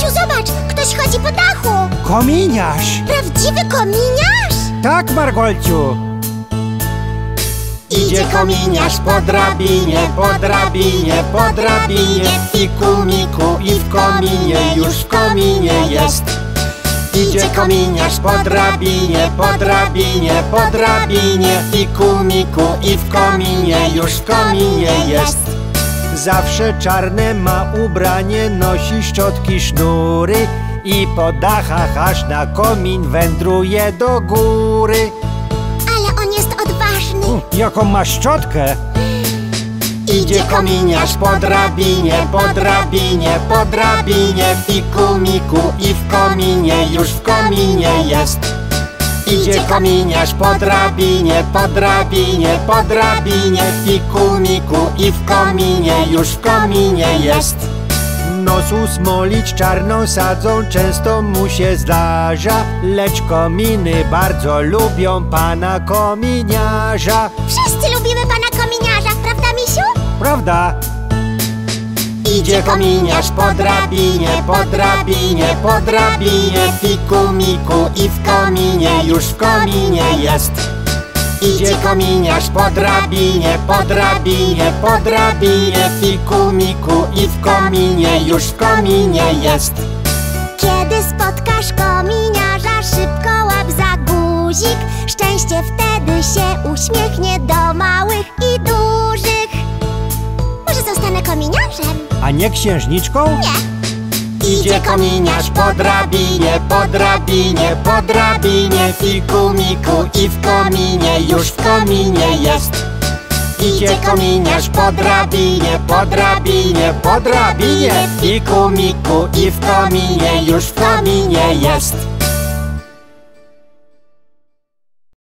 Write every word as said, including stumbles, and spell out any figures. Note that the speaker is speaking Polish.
zobacz, ktoś chodzi po dachu. Kominiarz! Prawdziwy kominiarz? Tak, Margolciu. Idzie kominiarz po drabinie, po drabinie, po drabinie. Fiku miku i w kominie, już w kominie jest. Idzie kominiarz po drabinie, po drabinie, po drabinie. Fiku miku i w kominie, już w kominie jest. Zawsze czarne ma ubranie, nosi szczotki, sznury i po dachach aż na komin wędruje do góry. Ale on jest odważny. U, jaką ma szczotkę? Idzie kominiarz po drabinie, po drabinie, po drabinie. Fiku miku i w kominie, już w kominie jest. Idzie kominiarz po drabinie, po drabinie, po drabinie. Fiku miku i w kominie, już w kominie jest. Nos usmolić czarną sadzą często mu się zdarza, lecz kominy bardzo lubią pana kominiarza. Wszyscy lubimy pana kominiarza, prawda, misiu? Prawda? Idzie kominiarz po drabinie, po drabinie, po drabinie. Fiku miku i w kominie, już w kominie jest. Idzie kominiarz po drabinie, po drabinie, po drabinie. Fiku miku i w kominie, już w kominie jest. Kiedy spotkasz kominiarza, szybko łap za guzik. Szczęście wtedy się uśmiechnie do małych i dużych. Może zostanę kominiarzem? A nie księżniczką? Nie. Idzie kominiarz po drabinie, po drabinie, po drabinie. Fiku miku i w kominie, już w kominie jest. Idzie kominiarz po drabinie, po drabinie, po drabinie. Fiku miku i w kominie, już w kominie jest.